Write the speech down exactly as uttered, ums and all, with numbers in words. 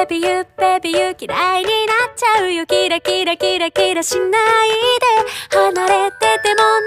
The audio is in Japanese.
Baby you, baby you 嫌いになっちゃうよキラキラキラキラしないで離れてても